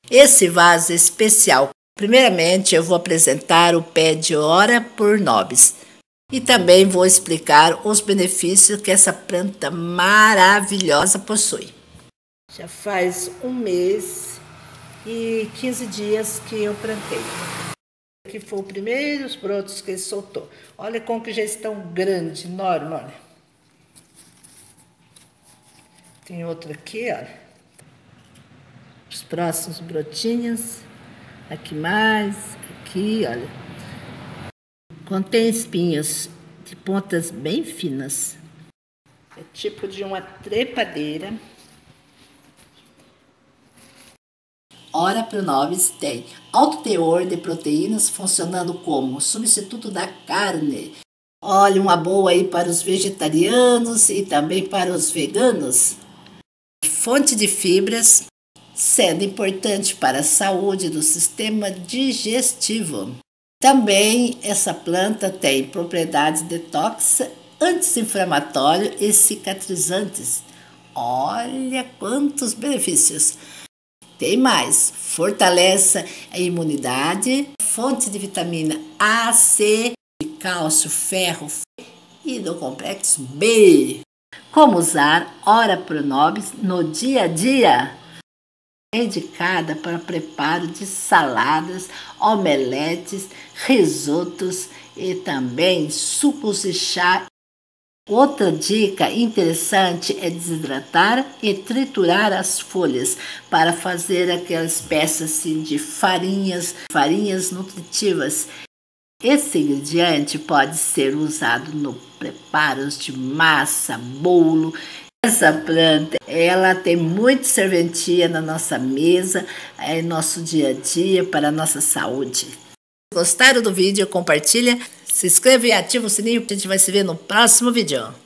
esse vaso é especial. Primeiramente, eu vou apresentar o pé de Ora por Nobis e também vou explicar os benefícios que essa planta maravilhosa possui. Já faz 1 mês e 15 dias que eu plantei. Aqui foi os primeiros brotos que ele soltou. Olha como que já estão grandes, enorme, olha. Tem outro aqui, olha. Os próximos brotinhos. Aqui mais, aqui, olha. Contém espinhos de pontas bem finas. É tipo de uma trepadeira. Ora pro Nobis tem alto teor de proteínas, funcionando como substituto da carne. Olha, uma boa aí para os vegetarianos e também para os veganos. Fonte de fibras, sendo importante para a saúde do sistema digestivo. Também essa planta tem propriedades detox, anti-inflamatório e cicatrizantes. Olha quantos benefícios! Tem mais, fortalece a imunidade, fonte de vitamina A, C, cálcio, ferro e do complexo B. Como usar Ora pro Nobis no dia a dia? É indicada para preparo de saladas, omeletes, risotos e também sucos de chá. Outra dica interessante é desidratar e triturar as folhas para fazer aquelas peças assim, de farinhas nutritivas. Esse ingrediente pode ser usado no preparos de massa, bolo. Essa planta, ela tem muita serventia na nossa mesa, em nosso dia a dia, para a nossa saúde. Gostaram do vídeo? Compartilha, se inscreva e ativa o sininho, a gente vai se ver no próximo vídeo.